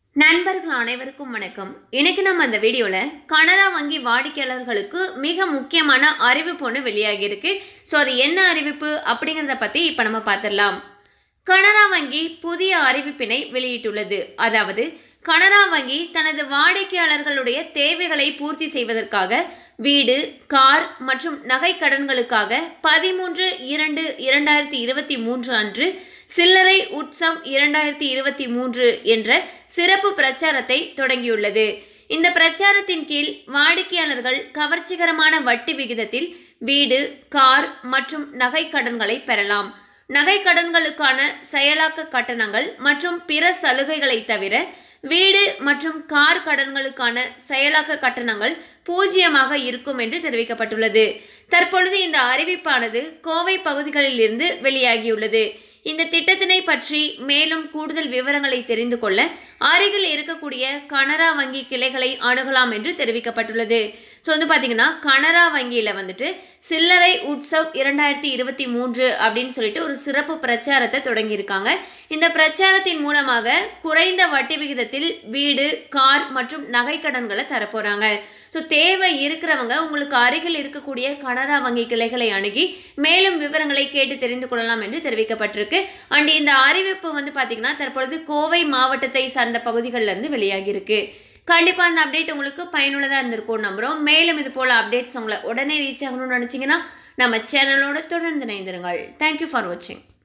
நண்பர்கள் அனைவருக்கும் வணக்கம். இன்னைக்கு நம்ம அந்த வீடியோல கனரா வங்கி வாடிக்கையாளர்களுக்கு மிக முக்கியமான அறிவிப்பு ஒன்று வெளியாகி இருக்கு. ஸோ அது என்ன அறிவிப்பு அப்படிங்கிறத பத்தி இப்ப நம்ம பார்த்துடலாம். கனரா வங்கி புதிய அறிவிப்பினை வெளியிட்டுள்ளது. அதாவது கனரா வங்கி தனது வாடிக்கையாளர்களுடைய தேவைகளை பூர்த்தி செய்வதற்காக வீடு, கார் மற்றும் நகை கடன்களுக்காக 13/2/2023 அன்று சில்லறை உற்சவ் 2023 என்ற சிறப்பு பிரச்சாரத்தை தொடங்கியுள்ளது. இந்த பிரச்சாரத்தின் கீழ் வாடிக்கையாளர்கள் கவர்ச்சிகரமான வட்டி விகிதத்தில் வீடு, கார் மற்றும் நகை கடன்களை பெறலாம். நகை கடன்களுக்கான செயலாக்க கட்டணங்கள் மற்றும் பிற சலுகைகளை தவிர வீடு மற்றும் கார் கடன்களுக்கான செயலாக்க கட்டணங்கள் 0 இருக்கும் என்று தெரிவிக்கப்பட்டுள்ளது. தற்பொழுது இந்த அறிவிப்பானது கோவை பகுதிகளில் இருந்து வெளியாகியுள்ளது. இந்த திட்டத்தினை பற்றி மேலும் கூடுதல் விவரங்களை தெரிந்து கொள்ள அருகில் இருக்கக்கூடிய கனரா வங்கி கிளைகளை அணுகலாம் என்று தெரிவிக்கப்பட்டுள்ளது. ஸோ பார்த்தீங்கன்னா கனரா வங்கியில் சில்லறை உற்சவ் 2023 அப்படின்னு சொல்லிட்டு ஒரு சிறப்பு பிரச்சாரத்தை தொடங்கியிருக்காங்க. இந்த பிரச்சாரத்தின் மூலமாக குறைந்த வட்டி விகிதத்தில் வீடு, கார் மற்றும் நகை கடன்களை தரப்போறாங்க. ஸோ தேவை இருக்கிறவங்க உங்களுக்கு அருகில் இருக்கக்கூடிய கனரா வங்கி கிளைகளை அணுகி மேலும் விவரங்களை கேட்டு தெரிந்து கொள்ளலாம் என்று தெரிவிக்கப்பட்டிருக்கு. அண்ட் இந்த அறிவிப்பு பார்த்தீங்கன்னா தற்பொழுது கோவை மாவட்டத்தை சார்ந்த பகுதிகளில் இருந்து வெளியாகி இருக்கு. கண்டிப்பாக அந்த அப்டேட் உங்களுக்கு பயனுள்ளதாக இருந்திருக்கும் நம்புகிறோம். மேலும் இது போல் அப்டேட்ஸ் உங்களை உடனே ரீச் ஆகணும்னு நினச்சிங்கன்னா நம்ம சேனலோட தொடர்ந்து இணைந்திருங்கள். தேங்க்யூ ஃபார் வாட்சிங்.